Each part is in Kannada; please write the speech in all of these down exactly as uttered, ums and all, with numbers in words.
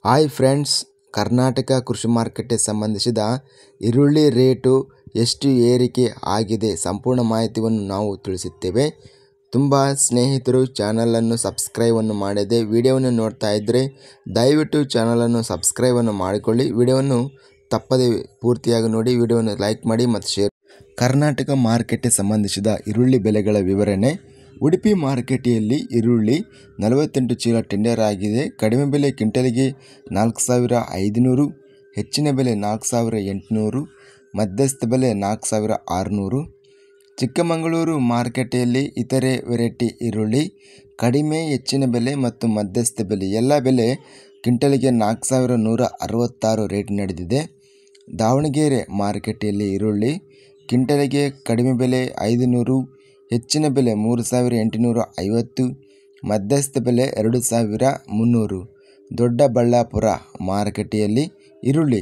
ಹಾಯ್ ಫ್ರೆಂಡ್ಸ್, ಕರ್ನಾಟಕ ಕೃಷಿ ಮಾರುಕಟ್ಟೆಗೆ ಸಂಬಂಧಿಸಿದ ಈರುಳ್ಳಿ ರೇಟು ಎಷ್ಟು ಏರಿಕೆ ಆಗಿದೆ ಸಂಪೂರ್ಣ ಮಾಹಿತಿಯನ್ನು ನಾವು ತಿಳಿಸುತ್ತೇವೆ. ತುಂಬ ಸ್ನೇಹಿತರು ಚಾನಲನ್ನು ಸಬ್ಸ್ಕ್ರೈಬನ್ನು ಮಾಡದೆ ವಿಡಿಯೋವನ್ನು ನೋಡ್ತಾ ಇದ್ದರೆ ದಯವಿಟ್ಟು ಚಾನಲನ್ನು ಸಬ್ಸ್ಕ್ರೈಬನ್ನು ಮಾಡಿಕೊಳ್ಳಿ. ವಿಡಿಯೋವನ್ನು ತಪ್ಪದೆ ಪೂರ್ತಿಯಾಗಿ ನೋಡಿ, ವಿಡಿಯೋವನ್ನು ಲೈಕ್ ಮಾಡಿ ಮತ್ತು ಶೇರ್. ಕರ್ನಾಟಕ ಮಾರುಕಟ್ಟೆಗೆ ಸಂಬಂಧಿಸಿದ ಈರುಳ್ಳಿ ಬೆಲೆಗಳ ವಿವರಣೆ. ಉಡುಪಿ ಮಾರುಕಟ್ಟೆಯಲ್ಲಿ ಈರುಳ್ಳಿ ನಲವತ್ತೆಂಟು ಚೀಲ ಟೆಂಡರ್ ಆಗಿದೆ. ಕಡಿಮೆ ಬೆಲೆ ಕ್ವಿಂಟಲಿಗೆ ನಾಲ್ಕು ಸಾವಿರ ಐದುನೂರು, ಹೆಚ್ಚಿನ ಬೆಲೆ ನಾಲ್ಕು ಸಾವಿರ ಎಂಟುನೂರು, ಮಧ್ಯಸ್ಥ ಬೆಲೆ ನಾಲ್ಕು ಸಾವಿರ ಆರುನೂರು. ಚಿಕ್ಕಮಗಳೂರು ಮಾರುಕಟ್ಟೆಯಲ್ಲಿ ಇತರೆ ವೆರೈಟಿ ಈರುಳ್ಳಿ ಕಡಿಮೆ, ಹೆಚ್ಚಿನ ಬೆಲೆ ಮತ್ತು ಮಧ್ಯಸ್ಥ ಬೆಲೆ ಎಲ್ಲ ಬೆಲೆ ಕ್ವಿಂಟಲಿಗೆ ನಾಲ್ಕು ಸಾವಿರ ನೂರ ಅರವತ್ತಾರು ರೇಟ್ ನಡೆದಿದೆ. ದಾವಣಗೆರೆ ಮಾರುಕಟ್ಟೆಯಲ್ಲಿ ಈರುಳ್ಳಿ ಕ್ವಿಂಟಲಿಗೆ ಕಡಿಮೆ ಬೆಲೆ ಐದುನೂರು, ಹೆಚ್ಚಿನ ಬೆಲೆ ಮೂರು ಸಾವಿರ ಎಂಟುನೂರ ಐವತ್ತು, ಮಧ್ಯಸ್ಥ ಬೆಲೆ ಎರಡು ಸಾವಿರ ಮುನ್ನೂರು. ದೊಡ್ಡಬಳ್ಳಾಪುರ ಮಾರುಕಟ್ಟೆಯಲ್ಲಿ ಈರುಳ್ಳಿ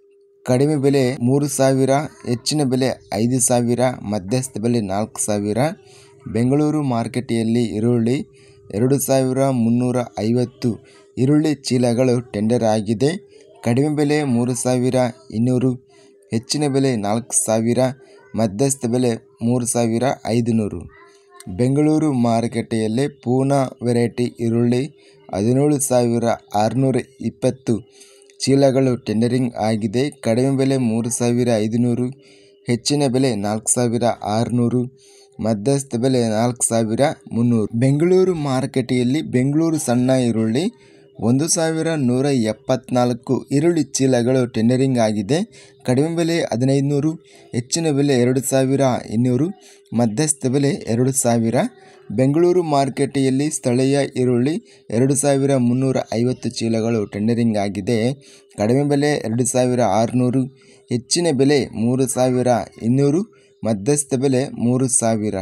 ಕಡಿಮೆ ಬೆಲೆ ಮೂರು ಸಾವಿರ, ಹೆಚ್ಚಿನ ಬೆಲೆ ಐದು ಸಾವಿರ, ಮಧ್ಯಸ್ಥ ಬೆಲೆ ನಾಲ್ಕು ಸಾವಿರ. ಬೆಂಗಳೂರು ಮಾರುಕಟ್ಟೆಯಲ್ಲಿ ಈರುಳ್ಳಿ ಎರಡು ಸಾವಿರ ಮುನ್ನೂರ ಐವತ್ತು ಈರುಳ್ಳಿ ಚೀಲಗಳು ಟೆಂಡರ್ ಆಗಿದೆ. ಕಡಿಮೆ ಬೆಲೆ ಮೂರು ಸಾವಿರ ಇನ್ನೂರು, ಹೆಚ್ಚಿನ ಬೆಲೆ ನಾಲ್ಕು ಸಾವಿರ, ಮಧ್ಯಸ್ಥ ಬೆಲೆ ಮೂರು ಸಾವಿರ ಐದುನೂರು. ಬೆಂಗಳೂರು ಮಾರುಕಟ್ಟೆಯಲ್ಲಿ ಪೂನಾ ವೆರೈಟಿ ಈರುಳ್ಳಿ ಹದಿನೇಳು ಸಾವಿರ ಆರುನೂರ ಇಪ್ಪತ್ತು ಚೀಲಗಳು ಟೆಂಡರಿಂಗ್ ಆಗಿದೆ. ಕಡಿಮೆ ಬೆಲೆ ಮೂರು ಸಾವಿರ ಐದುನೂರು, ಹೆಚ್ಚಿನ ಬೆಲೆ ನಾಲ್ಕು ಸಾವಿರ ಆರುನೂರು, ಮಧ್ಯಸ್ಥ ಬೆಲೆ ನಾಲ್ಕು ಸಾವಿರ ಮುನ್ನೂರು. ಬೆಂಗಳೂರು ಮಾರುಕಟ್ಟೆಯಲ್ಲಿ ಬೆಂಗಳೂರು ಸಣ್ಣ ಈರುಳ್ಳಿ ಒಂದು ಸಾವಿರ ನೂರ ಎಪ್ಪತ್ನಾಲ್ಕು ಈರುಳ್ಳಿ ಚೀಲಗಳು ಟೆಂಡರಿಂಗ್ ಆಗಿದೆ. ಕಡಿಮೆ ಬೆಲೆ ಹದಿನೈದು ನೂರು, ಹೆಚ್ಚಿನ ಬೆಲೆ ಎರಡು ಸಾವಿರ ಇನ್ನೂರು, ಮಧ್ಯಸ್ಥ ಬೆಲೆ ಎರಡು ಸಾವಿರ. ಬೆಂಗಳೂರು ಮಾರುಕಟ್ಟೆಯಲ್ಲಿ ಸ್ಥಳೀಯ ಈರುಳ್ಳಿ ಎರಡು ಸಾವಿರ ಮುನ್ನೂರ ಐವತ್ತು ಚೀಲಗಳು ಟೆಂಡರಿಂಗ್ ಆಗಿದೆ. ಕಡಿಮೆ ಬೆಲೆ ಎರಡು ಸಾವಿರ ಆರುನೂರು, ಹೆಚ್ಚಿನ ಬೆಲೆ ಮೂರು ಸಾವಿರ ಇನ್ನೂರು, ಮಧ್ಯಸ್ಥ ಬೆಲೆ ಮೂರು ಸಾವಿರ.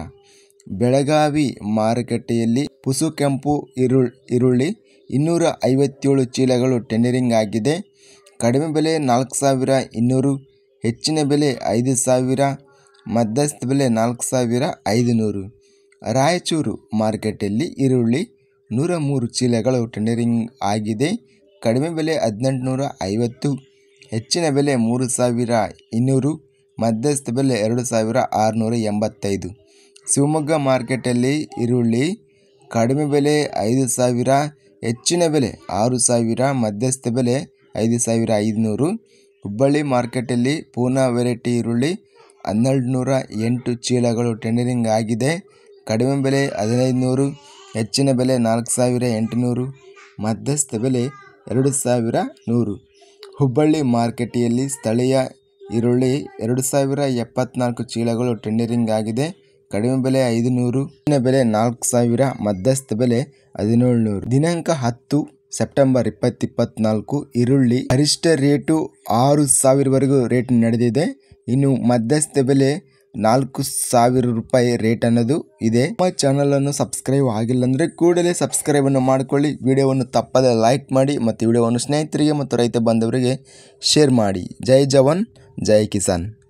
ಬೆಳಗಾವಿ ಮಾರುಕಟ್ಟೆಯಲ್ಲಿ ಪುಸು ಕೆಂಪು ಈರುಳ್ ಈರುಳ್ಳಿ ಇನ್ನೂರ ಐವತ್ತೇಳು ಚೀಲಗಳು ಟೆಂಡರಿಂಗ್ ಆಗಿದೆ. ಕಡಿಮೆ ಬೆಲೆ ನಾಲ್ಕು ಸಾವಿರ ಇನ್ನೂರು, ಹೆಚ್ಚಿನ ಬೆಲೆ ಐದು ಸಾವಿರ, ಮಧ್ಯಸ್ಥ ಬೆಲೆ ನಾಲ್ಕು ಸಾವಿರ ಐದುನೂರು. ರಾಯಚೂರು ಮಾರುಕಟ್ಟೆಯಲ್ಲಿ ಈರುಳ್ಳಿ ನೂರ ಮೂರು ಚೀಲಗಳು ಟೆಂಡರಿಂಗ್ ಆಗಿದೆ. ಕಡಿಮೆ ಬೆಲೆ ಹದಿನೆಂಟು ನೂರ ಐವತ್ತು, ಹೆಚ್ಚಿನ ಬೆಲೆ ಮೂರು ಸಾವಿರ ಇನ್ನೂರು, ಮಧ್ಯಸ್ಥ ಬೆಲೆ ಎರಡು ಸಾವಿರ ಆರುನೂರ ಎಂಬತ್ತೈದು. ಶಿವಮೊಗ್ಗ ಮಾರುಕಟ್ಟೆಯಲ್ಲಿ ಈರುಳ್ಳಿ ಕಡಿಮೆ ಬೆಲೆ ಐದು ಸಾವಿರ, ಹೆಚ್ಚಿನ ಬೆಲೆ ಆರು ಸಾವಿರ, ಮಧ್ಯಸ್ಥ ಬೆಲೆ ಐದು ಸಾವಿರ ಐದುನೂರು. ಹುಬ್ಬಳ್ಳಿ ಮಾರ್ಕೆಟಲ್ಲಿ ಪೂನಾ ವೆರೈಟಿ ಈರುಳ್ಳಿ ಹನ್ನೆರಡು ನೂರ ಎಂಟು ಚೀಲಗಳು ಟೆಂಡರಿಂಗ್ ಆಗಿದೆ. ಕಡಿಮೆ ಬೆಲೆ ಹದಿನೈದು ನೂರು, ಹೆಚ್ಚಿನ ಬೆಲೆ ನಾಲ್ಕು ಸಾವಿರ ಎಂಟುನೂರು, ಮಧ್ಯಸ್ಥ ಬೆಲೆ ಎರಡು ಸಾವಿರ ನೂರು. ಹುಬ್ಬಳ್ಳಿ ಮಾರುಕಟ್ಟೆಯಲ್ಲಿ ಸ್ಥಳೀಯ ಈರುಳ್ಳಿ ಎರಡು ಸಾವಿರ ಎಪ್ಪತ್ನಾಲ್ಕು ಚೀಲಗಳು ಟೆಂಡರಿಂಗ್ ಆಗಿದೆ. ಕಡಿಮೆ ಬೆಲೆ ಐದು ನೂರು, ಹೆಚ್ಚಿನ ಬೆಲೆ ನಾಲ್ಕು ಸಾವಿರ, ಮಧ್ಯಸ್ಥ ಬೆಲೆ ಹದಿನೇಳು ನೂರು. ದಿನಾಂಕ ಹತ್ತು ಸೆಪ್ಟೆಂಬರ್ ಇಪ್ಪತ್ತು ಇಪ್ಪತ್ನಾಲ್ಕು ಈರುಳ್ಳಿ ಗರಿಷ್ಠ ರೇಟು ಆರು ಸಾವಿರವರೆಗೂ ರೇಟ್ ನಡೆದಿದೆ. ಇನ್ನು ಮಧ್ಯಸ್ಥ ಬೆಲೆ ನಾಲ್ಕು ಸಾವಿರ ರೂಪಾಯಿ ರೇಟ್ ಅನ್ನೋದು ಇದೆ. ನಮ್ಮ ಚಾನಲನ್ನು ಸಬ್ಸ್ಕ್ರೈಬ್ ಆಗಿಲ್ಲ ಅಂದರೆ ಕೂಡಲೇ ಸಬ್ಸ್ಕ್ರೈಬನ್ನು ಮಾಡಿಕೊಳ್ಳಿ. ವಿಡಿಯೋವನ್ನು ತಪ್ಪದೆ ಲೈಕ್ ಮಾಡಿ ಮತ್ತು ವಿಡಿಯೋವನ್ನು ಸ್ನೇಹಿತರಿಗೆ ಮತ್ತು ರೈತ ಬಾಂಧವರಿಗೆ ಶೇರ್ ಮಾಡಿ. ಜೈ ಜವಾನ್ ಜೈ ಕಿಸಾನ್.